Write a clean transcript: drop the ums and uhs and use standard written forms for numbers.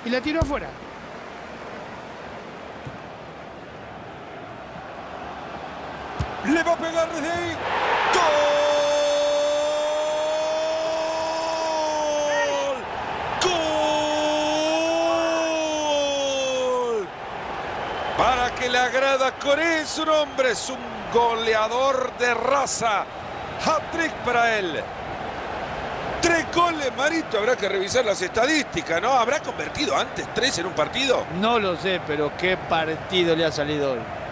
y la tiró afuera. Le va a pegar desde ahí. ¡Gol! ¡Gol! Para que le agrada Coré, su nombre es un goleador de raza. Hat-trick para él. 3 goles, Marito. Habrá que revisar las estadísticas, ¿no? ¿Habrá convertido antes 3 en un partido? No lo sé, pero qué partido le ha salido hoy.